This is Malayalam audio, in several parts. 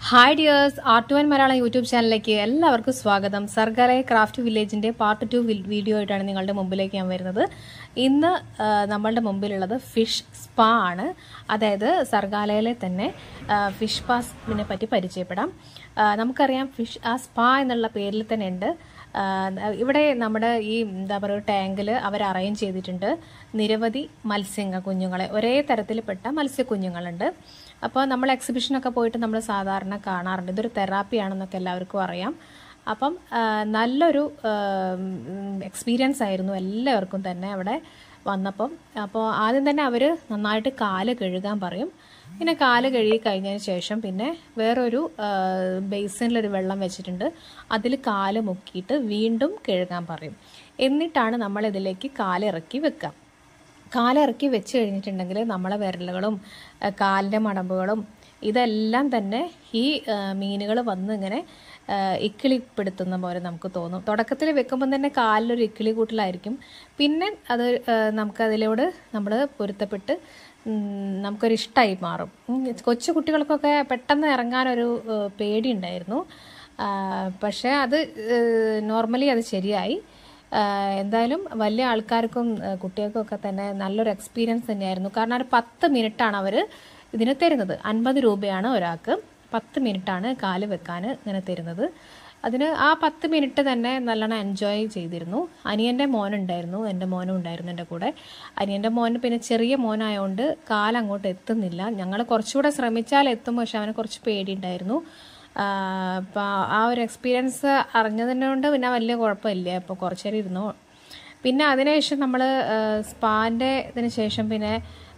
Hi dears, R2N Malayalam YouTube ചാനലിലേക്ക് എല്ലാവർക്കും സ്വാഗതം. സർഗാലയ ക്രാഫ്റ്റ് വില്ലേജിന്റെ പാർട്ട് 2 വീഡിയോ ആയിട്ടാണ് നിങ്ങളുടെ മുമ്പിലേക്ക് ഞാൻ വരുന്നത്. ഇന്ന് നമ്മളുടെ മുമ്പിലുള്ളത് ഫിഷ് സ്പാ ആണ്. അതായത് സർഗാലയയിലെ തന്നെ ഫിഷ് പാസിനെ പറ്റി പരിചയപ്പെടാം. നമുക്കറിയാം ഫിഷ് സ്പാ എന്നുള്ള പേരിൽ തന്നെ ഉണ്ട്. ഇവിടെ നമ്മുടെ ഈ എന്താ പറയുക ടാങ്കിൽ അവർ അറേഞ്ച് ചെയ്തിട്ടുണ്ട് നിരവധി കുഞ്ഞുങ്ങളെ, ഒരേ തരത്തിൽപ്പെട്ട മത്സ്യക്കുഞ്ഞുങ്ങളുണ്ട്. അപ്പോൾ നമ്മൾ എക്സിബിഷനൊക്കെ പോയിട്ട് നമ്മൾ സാധാരണ കാണാറുണ്ട്. ഇതൊരു തെറാപ്പിയാണെന്നൊക്കെ എല്ലാവർക്കും അറിയാം. അപ്പം നല്ലൊരു എക്സ്പീരിയൻസ് ആയിരുന്നു എല്ലാവർക്കും തന്നെ അവിടെ വന്നപ്പം. അപ്പോൾ ആദ്യം തന്നെ അവർ നന്നായിട്ട് കാല് കഴുകാൻ പറയും. പിന്നെ കാല് കഴുകി കഴിഞ്ഞതിന് ശേഷം പിന്നെ വേറൊരു ബേസിനിലൊരു വെള്ളം വെച്ചിട്ടുണ്ട്, അതിൽ കാല് മുക്കിയിട്ട് വീണ്ടും കഴുകാൻ പറയും. എന്നിട്ടാണ് നമ്മൾ ഇതിലേക്ക് കാലിറക്കി വെക്കുക. കാലിറക്കി വെച്ച് കഴിഞ്ഞിട്ടുണ്ടെങ്കിൽ നമ്മളെ വിരലുകളും കാലിൻ്റെ മടമ്പുകളും ഇതെല്ലാം തന്നെ ഈ മീനുകൾ വന്ന് ഇങ്ങനെ ഇക്കിളിപ്പെടുത്തുന്ന പോലെ നമുക്ക് തോന്നും. തുടക്കത്തിൽ വെക്കുമ്പം തന്നെ കാലിലൊരു ഇക്കിളി കൂട്ടലായിരിക്കും. പിന്നെ അത് നമുക്കതിലോട് നമ്മൾ പൊരുത്തപ്പെട്ട് നമുക്കൊരിഷ്ടമായി മാറും. കൊച്ചു കുട്ടികൾക്കൊക്കെ പെട്ടെന്ന് ഇറങ്ങാനൊരു പേടി ഉണ്ടായിരുന്നു. പക്ഷേ അത് നോർമലി അത് ശരിയായി. എന്തായാലും വലിയ ആൾക്കാർക്കും കുട്ടികൾക്കൊക്കെ തന്നെ നല്ലൊരു എക്സ്പീരിയൻസ് തന്നെയായിരുന്നു. കാരണം ഒരു 10 മിനിറ്റാണ് അവർ ഇതിന് തരുന്നത്. 50 രൂപയാണ് ഒരാൾക്ക്. 10 മിനിറ്റാണ് കാല് വെക്കാൻ ഇങ്ങനെ തരുന്നത്. അതിന് ആ 10 മിനിറ്റ് തന്നെ നല്ലോണം എൻജോയ് ചെയ്തിരുന്നു. അനിയൻ്റെ മോനുണ്ടായിരുന്നു, എൻ്റെ മോനും ഉണ്ടായിരുന്നു എൻ്റെ കൂടെ. അനിയൻ്റെ മോന് പിന്നെ ചെറിയ മോനായതുകൊണ്ട് കാലങ്ങോട്ട് എത്തുന്നില്ല. ഞങ്ങൾ കുറച്ചുകൂടെ ശ്രമിച്ചാൽ എത്തും, പക്ഷെ അവന് കുറച്ച് പേടിയുണ്ടായിരുന്നു. അപ്പോൾ ആ ഒരു എക്സ്പീരിയൻസ് അറിഞ്ഞതിനോണ്ട് പിന്നെ വലിയ കുഴപ്പമില്ല. ഇപ്പോൾ കുറച്ച് നേരം ഇരുന്നു. പിന്നെ അതിനുശേഷം നമ്മൾ സ്പാൻ്റെ ഇതിന് ശേഷം പിന്നെ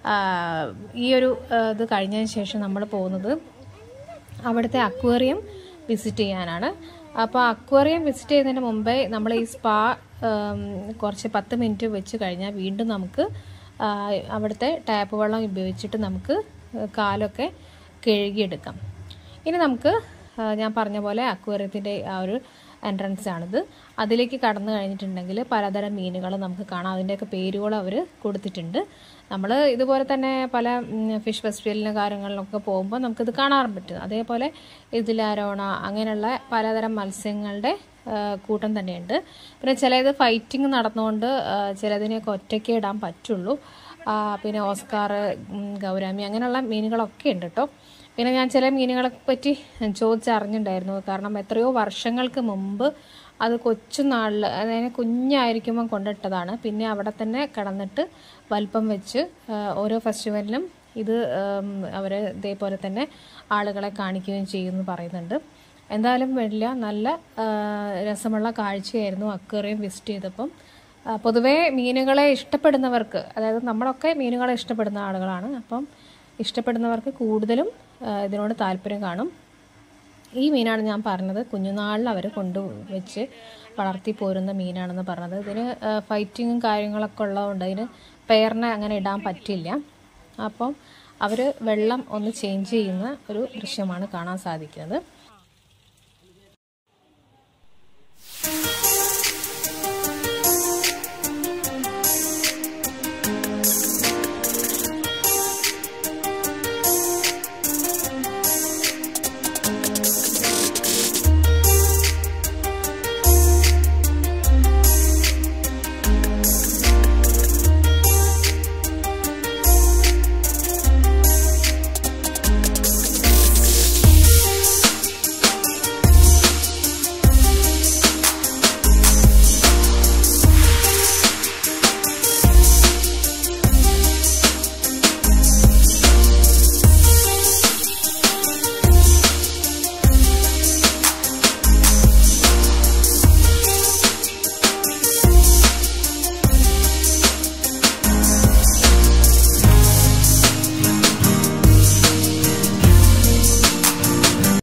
ഈ ഒരു ഇത് കഴിഞ്ഞതിന് ശേഷം നമ്മൾ പോകുന്നത് അവിടുത്തെ അക്വേറിയം വിസിറ്റ് ചെയ്യാനാണ്. അപ്പോൾ അക്വേറിയം വിസിറ്റ് ചെയ്യുന്നതിന് മുമ്പേ നമ്മൾ ഈ സ്പാ കുറച്ച് 10 മിനിറ്റ് വെച്ച് കഴിഞ്ഞാൽ വീണ്ടും നമുക്ക് അവിടുത്തെ ടാപ്പ് വെള്ളം ഉപയോഗിച്ചിട്ട് നമുക്ക് കാലൊക്കെ കഴുകിയെടുക്കാം. ഇനി നമുക്ക് ഞാൻ പറഞ്ഞ പോലെ അക്വേറിയത്തിൻ്റെ ആ ഒരു എൻട്രൻസ് ആണിത്. അതിലേക്ക് കടന്നു കഴിഞ്ഞിട്ടുണ്ടെങ്കിൽ പലതരം മീനുകൾ നമുക്ക് കാണാം. അതിൻ്റെയൊക്കെ പേരുകൾ അവർ കൊടുത്തിട്ടുണ്ട്. നമ്മൾ ഇതുപോലെ തന്നെ പല ഫിഷ് ഫെസ്റ്റിവലിന് കാര്യങ്ങളിലൊക്കെ പോകുമ്പോൾ നമുക്കിത് കാണാൻ പറ്റും. അതേപോലെ ഇതിലാരോണ അങ്ങനെയുള്ള പലതരം മത്സ്യങ്ങളുടെ കൂട്ടം തന്നെയുണ്ട്. പിന്നെ ചിലത് ഫൈറ്റിംഗ് നടന്നുകൊണ്ട് ചിലതിനെയൊക്കെ ഒറ്റയ്ക്ക് ഇടാൻ പറ്റുള്ളൂ. പിന്നെ ഓസ്കാർ, ഗൗരാമി അങ്ങനെയുള്ള മീനുകളൊക്കെ ഉണ്ട് കേട്ടോ. പിന്നെ ഞാൻ ചില മീനുകളെ പറ്റി ചോദിച്ചറിഞ്ഞിട്ടുണ്ടായിരുന്നു. കാരണം എത്രയോ വർഷങ്ങൾക്ക് മുമ്പ് അത് കൊച്ചുനാളിൽ, അതായത് കുഞ്ഞായിരിക്കുമ്പം കൊണ്ടിട്ടതാണ്. പിന്നെ അവിടെ തന്നെ കിടന്നിട്ട് വലിപ്പം വെച്ച് ഓരോ ഫെസ്റ്റിവലിനും ഇത് അവർ ഇതേപോലെ തന്നെ ആളുകളെ കാണിക്കുകയും ചെയ്യുമെന്ന് പറയുന്നുണ്ട്. എന്തായാലും വലിയ നല്ല രസമുള്ള കാഴ്ചയായിരുന്നു അക്വേറിയം വിസിറ്റ് ചെയ്തപ്പം. പൊതുവേ മീനുകളെ ഇഷ്ടപ്പെടുന്നവർക്ക്, അതായത് നമ്മളൊക്കെ മീനുകളെ ഇഷ്ടപ്പെടുന്ന ആളുകളാണ്. അപ്പം ഇഷ്ടപ്പെടുന്നവർക്ക് കൂടുതലും ഇതിനോട് താല്പര്യം കാണും. ഈ മീനാണ് ഞാൻ പറഞ്ഞത്, കുഞ്ഞുനാളിൽ അവർ കൊണ്ടുവച്ച് വളർത്തി പോരുന്ന മീനാണെന്ന് പറഞ്ഞത്. ഇതിന് ഫൈറ്റിങ്ങും കാര്യങ്ങളൊക്കെ ഉള്ളതുകൊണ്ട് ഇതിന് പെയറിനെ അങ്ങനെ ഇടാൻ പറ്റില്ല. അപ്പം അവർ വെള്ളം ഒന്ന് ചേഞ്ച് ചെയ്യുന്ന ഒരു ദൃശ്യമാണ് കാണാൻ സാധിക്കുന്നത്.